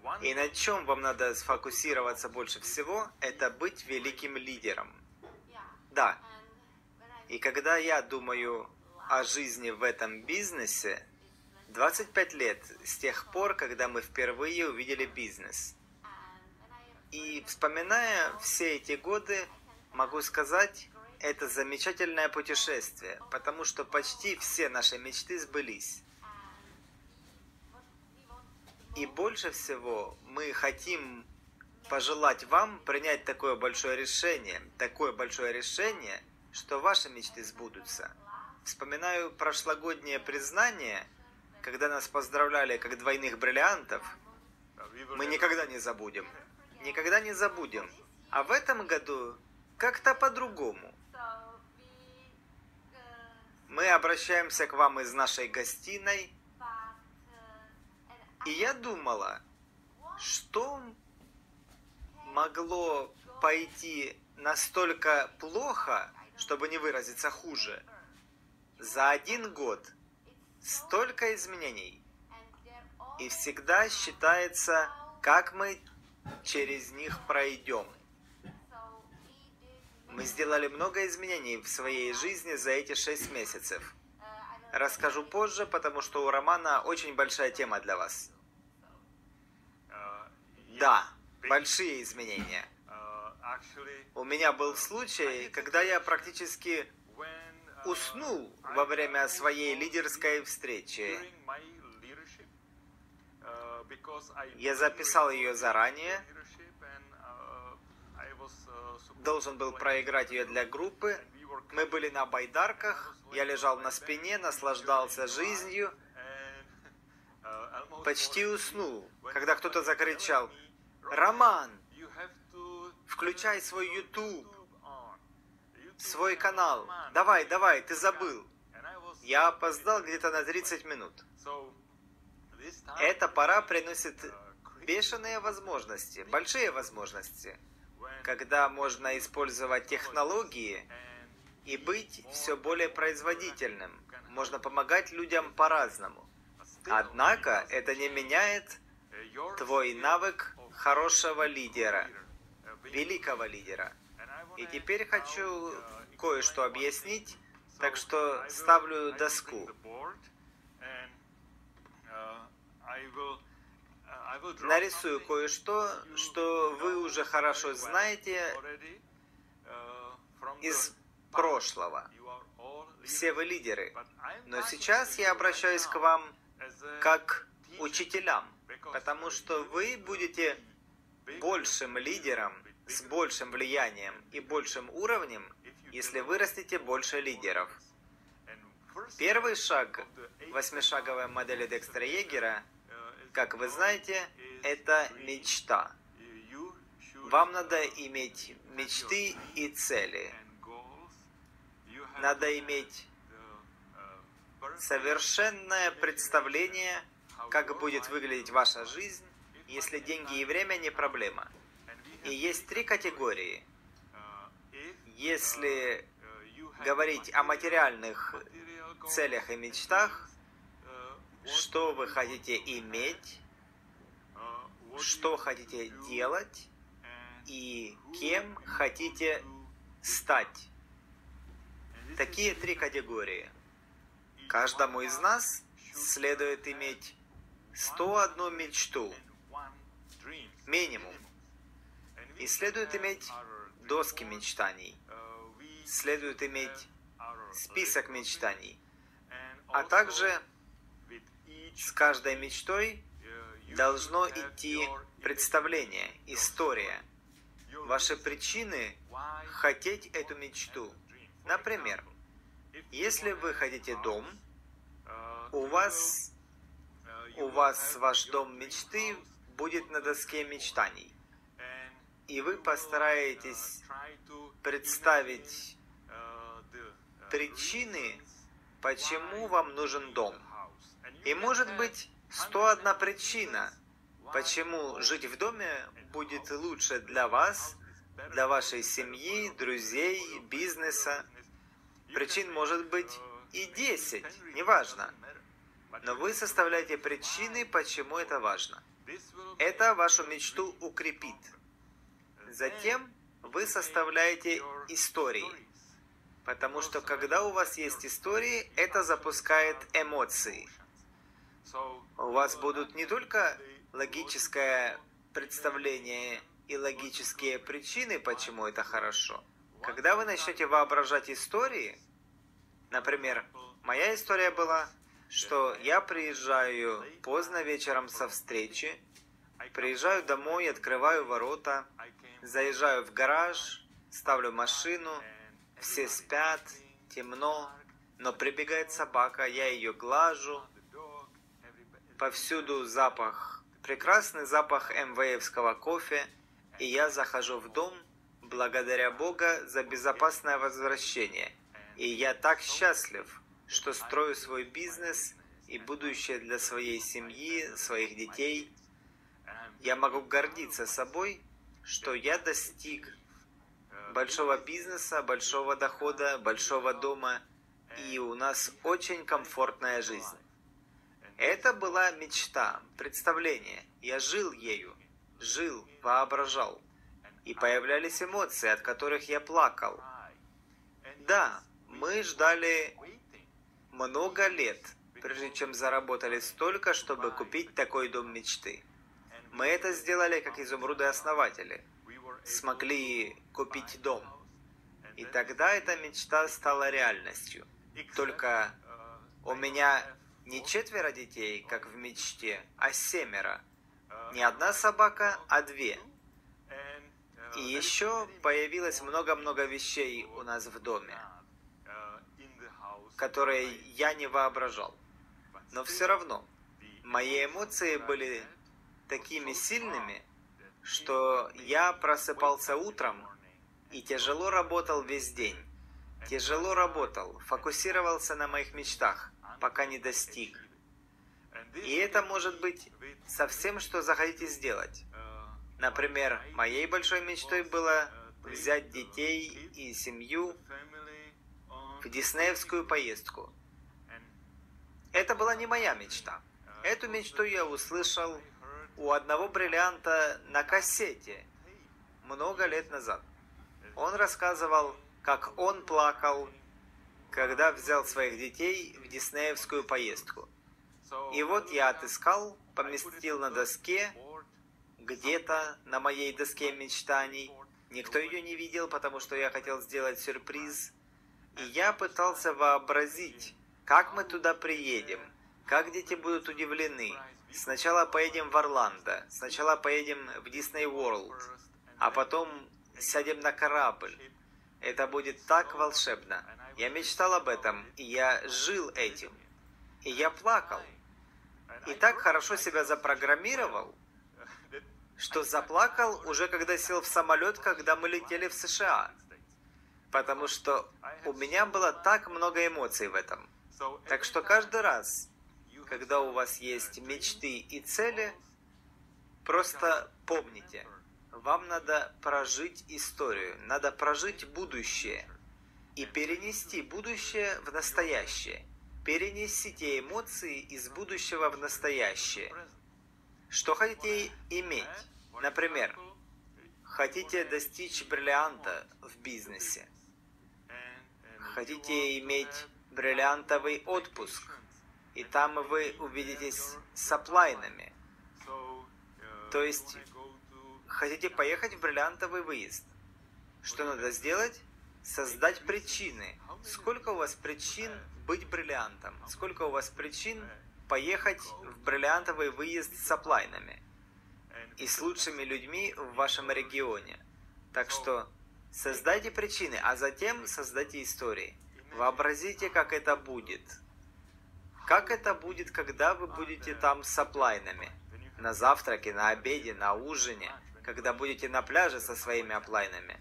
И на чем вам надо сфокусироваться больше всего, это быть великим лидером. Да. И когда я думаю о жизни в этом бизнесе, 25 лет с тех пор, когда мы впервые увидели бизнес. И вспоминая все эти годы, могу сказать, это замечательное путешествие, потому что почти все наши мечты сбылись. И больше всего мы хотим пожелать вам принять такое большое решение, что ваши мечты сбудутся. Вспоминаю прошлогоднее признание, когда нас поздравляли как двойных бриллиантов. Мы никогда не забудем. Никогда не забудем. А в этом году как-то по-другому. Мы обращаемся к вам из нашей гостиной. И я думала, что могло пойти настолько плохо, чтобы не выразиться хуже. За один год столько изменений. И всегда считается, как мы через них пройдем. Мы сделали много изменений в своей жизни за эти 6 месяцев. Расскажу позже, потому что у Романа очень большая тема для вас. Да, большие изменения. У меня был случай, когда я практически уснул во время своей лидерской встречи. Я записал ее заранее, должен был проиграть ее для группы. Мы были на байдарках, я лежал на спине, наслаждался жизнью, почти уснул, когда кто-то закричал: «Роман, включай свой YouTube, свой канал, давай, ты забыл». Я опоздал где-то на 30 минут. Эта пора приносит бешеные возможности, большие возможности, когда можно использовать технологии и быть все более производительным. Можно помогать людям по-разному. Однако это не меняет твой навык хорошего лидера, великого лидера. И теперь хочу кое-что объяснить, так что ставлю доску. Нарисую кое-что, что вы уже хорошо знаете из прошлого. Все вы лидеры. Но сейчас я обращаюсь к вам как учителям, потому что вы будете большим ллидером, с большим влиянием и большим уровнем, если вырастите больше лидеров. Первый шаг 8-шаговой модели Декстера Йегера, как вы знаете, это мечта. Вам надо иметь мечты и цели. Надо иметь совершенное представление, как будет выглядеть ваша жизнь, если деньги и время не проблема. И есть 3 категории. Если говорить о материальных целях и мечтах, что вы хотите иметь, что хотите делать и кем хотите стать. Такие 3 категории. Каждому из нас следует иметь 101 мечту, минимум. И следует иметь доски мечтаний. Следует иметь список мечтаний. А также с каждой мечтой должно идти представление, история. Ваши причины хотеть эту мечту. Например, если вы хотите дом, у вас ваш дом мечты будет на доске мечтаний. И вы постараетесь представить причины, почему вам нужен дом. И может быть 101 причина, почему жить в доме будет лучше для вас, для вашей семьи, друзей, бизнеса. Причин может быть и 10, неважно. Но вы составляете причины, почему это важно. Это вашу мечту укрепит. Затем вы составляете истории. Потому что когда у вас есть истории, это запускает эмоции. У вас будут не только логическое представление и логические причины, почему это хорошо. Когда вы начнете воображать истории, например, моя история была, что я приезжаю поздно вечером со встречи, приезжаю домой, открываю ворота, заезжаю в гараж, ставлю машину, все спят, темно, но прибегает собака, я ее глажу, повсюду запах, прекрасный запах МВФского кофе, и я захожу в дом, благодаря Бога за безопасное возвращение. И я так счастлив, что строю свой бизнес и будущее для своей семьи, своих детей. Я могу гордиться собой, что я достиг большого бизнеса, большого дохода, большого дома, и у нас очень комфортная жизнь. Это была мечта, представление. Я жил ею, воображал. И появлялись эмоции, от которых я плакал. Да, мы ждали много лет, прежде чем заработали столько, чтобы купить такой дом мечты. Мы это сделали как изумруды-основатели. Смогли купить дом. И тогда эта мечта стала реальностью. Только у меня не 4 детей, как в мечте, а 7. Не 1 собака, а 2. И еще появилось много-много вещей у нас в доме, которые я не воображал. Но все равно, мои эмоции были такими сильными, что я просыпался утром и тяжело работал весь день. Тяжело работал, фокусировался на моих мечтах, пока не достиг. И это может быть совсем, что захотите сделать. Например, моей большой мечтой было взять детей и семью в диснеевскую поездку. Это была не моя мечта. Эту мечту я услышал у одного бриллианта на кассете много лет назад. Он рассказывал, как он плакал, когда взял своих детей в диснеевскую поездку. И вот я отыскал, поместил на доске, где-то на моей доске мечтаний. Никто ее не видел, потому что я хотел сделать сюрприз. И я пытался вообразить, как мы туда приедем, как дети будут удивлены. Сначала поедем в Орландо, сначала поедем в Disney World, а потом сядем на корабль. Это будет так волшебно. Я мечтал об этом, и я жил этим. И я плакал. И так хорошо себя запрограммировал, что заплакал уже когда сел в самолет, когда мы летели в США. Потому что у меня было так много эмоций в этом. Так что каждый раз, когда у вас есть мечты и цели, просто помните, вам надо прожить историю, надо прожить будущее и перенести будущее в настоящее. Перенесите эмоции из будущего в настоящее. Что хотите иметь? Например, хотите достичь бриллианта в бизнесе. Хотите иметь бриллиантовый отпуск. И там вы увидитесь с аплайнами. То есть, хотите поехать в бриллиантовый выезд. Что надо сделать? Создать причины. Сколько у вас причин быть бриллиантом? Сколько у вас причин поехать в бриллиантовый выезд с аплайнами? И с лучшими людьми в вашем регионе. Так что создайте причины, а затем создайте истории. Вообразите, как это будет. Как это будет, когда вы будете там с аплайнами? На завтраке, на обеде, на ужине, когда будете на пляже со своими аплайнами.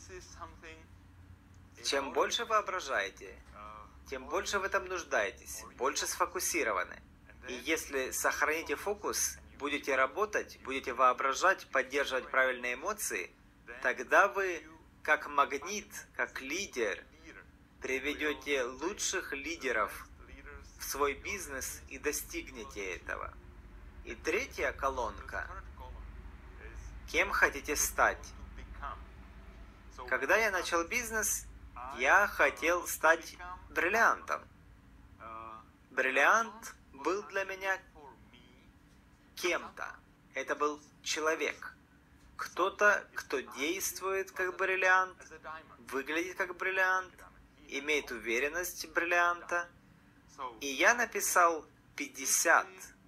Чем больше воображаете, тем больше в этом нуждаетесь, больше сфокусированы. И если сохраните фокус, будете работать, будете воображать, поддерживать правильные эмоции, тогда вы, как магнит, как лидер, приведете лучших лидеров в свой бизнес и достигнете этого. И третья колонка. Кем хотите стать? Когда я начал бизнес, я хотел стать бриллиантом. Бриллиант был для меня кем-то. Это был человек. Кто-то, кто действует как бриллиант, выглядит как бриллиант, имеет уверенность бриллианта. И я написал 50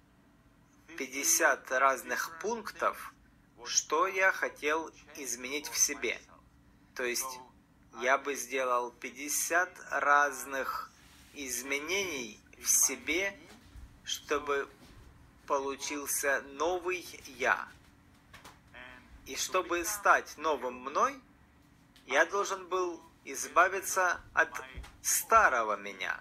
разных пунктов, что я хотел изменить в себе. То есть я бы сделал 50 разных изменений в себе, чтобы получился новый я. И чтобы стать новым мной, я должен был избавиться от старого меня.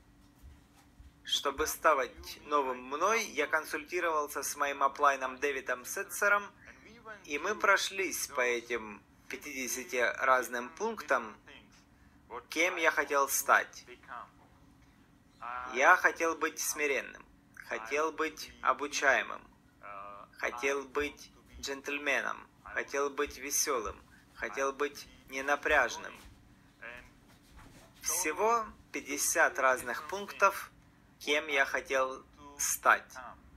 Чтобы стать новым мной, я консультировался с моим аплайном Дэвидом Сетцером, и мы прошлись по этим 50 разным пунктам, кем я хотел стать. Я хотел быть смиренным, хотел быть обучаемым, хотел быть джентльменом, хотел быть веселым, хотел быть ненапряжным. Всего 50 разных пунктов, кем я хотел стать.